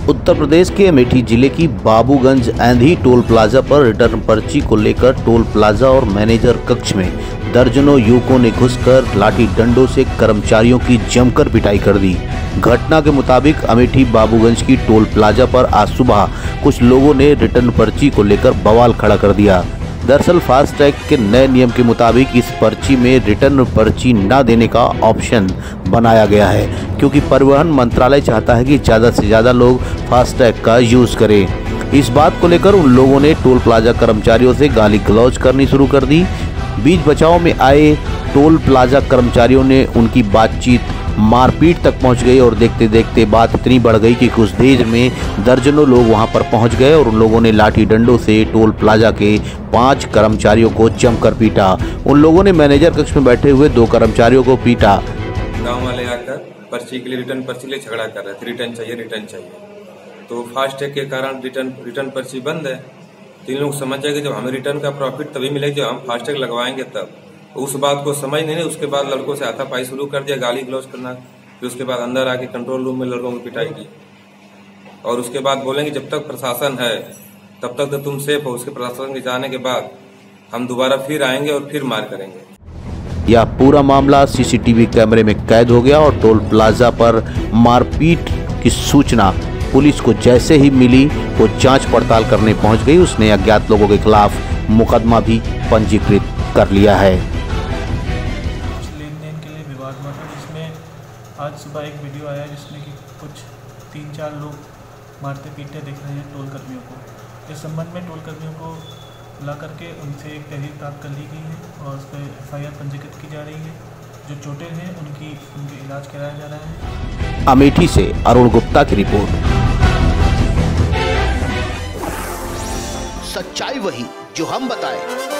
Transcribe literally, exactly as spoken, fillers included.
उत्तर प्रदेश के अमेठी जिले की बाबूगंज एंधी टोल प्लाजा पर रिटर्न पर्ची को लेकर टोल प्लाजा और मैनेजर कक्ष में दर्जनों युवकों ने घुसकर लाठी डंडों से कर्मचारियों की जमकर पिटाई कर दी। घटना के मुताबिक अमेठी बाबूगंज की टोल प्लाजा पर आज सुबह कुछ लोगों ने रिटर्न पर्ची को लेकर बवाल खड़ा कर दिया। दरअसल फास्टैग के नए नियम के मुताबिक इस पर्ची में रिटर्न पर्ची न देने का ऑप्शन बनाया गया है, क्योंकि परिवहन मंत्रालय चाहता है कि ज़्यादा से ज़्यादा लोग फास्टैग का यूज़ करें। इस बात को लेकर उन लोगों ने टोल प्लाजा कर्मचारियों से गाली गलौज करनी शुरू कर दी। बीच बचाव में आए टोल प्लाजा कर्मचारियों ने उनकी बातचीत मारपीट तक पहुंच गई और देखते देखते बात इतनी बढ़ गई कि कुछ देर में दर्जनों लोग वहां पर पहुंच गए और उन लोगों ने लाठी डंडों से टोल प्लाजा के पांच कर्मचारियों को जमकर पीटा। उन लोगों ने मैनेजर कक्ष में बैठे हुए दो कर्मचारियों को पीटा। गांव वाले आकर पर्ची के लिए रिटर्न पर्ची के लिए झगड़ा कर रहे थे, रिटर्न चाहिए रिटर्न चाहिए। तो फास्टैग के कारण रिटर्न रिटर्न पर्ची बंद है। तीन लोग समझ जाएंगे जब हमें रिटर्न का प्रॉफिट तभी मिलेगा जब हम फास्टैग लगवाएंगे तब। उस बात को समझ नहीं, उसके बाद लड़कों से हाथापाई शुरू कर दिया, गाली गलौज करना। फिर उसके बाद अंदर आके कंट्रोल रूम में लड़कों की पिटाई की और उसके बाद बोलेंगे जब तक प्रशासन है तब तक तो तुम सेफ हो। उसके प्रशासन के जाने के बाद हम दोबारा फिर आएंगे और फिर मार करेंगे। यह पूरा मामला सीसीटीवी कैमरे में कैद हो गया और टोल प्लाजा पर मारपीट की सूचना पुलिस को जैसे ही मिली वो जांच पड़ताल करने पहुंच गई। उसने अज्ञात लोगों के खिलाफ मुकदमा भी पंजीकृत कर लिया है। लेन देन के लिए विवाद हुआ था, जिसमें आज सुबह एक वीडियो आया जिसमें कि कुछ तीन चार लोग मारते पीटते दिख रहे हैं टोल कर्मियों को। इस संबंध में टोल कर्मियों को ला करके उनसे एक तहरीर प्राप्त कर ली गई है और उस पर एफ आई आर पंजीकृत की जा रही है। जो चोटें हैं उनकी उनके इलाज कराया जा रहा है। अमेठी से अरुण गुप्ता की रिपोर्ट। सच्चाई वही जो हम बताएं।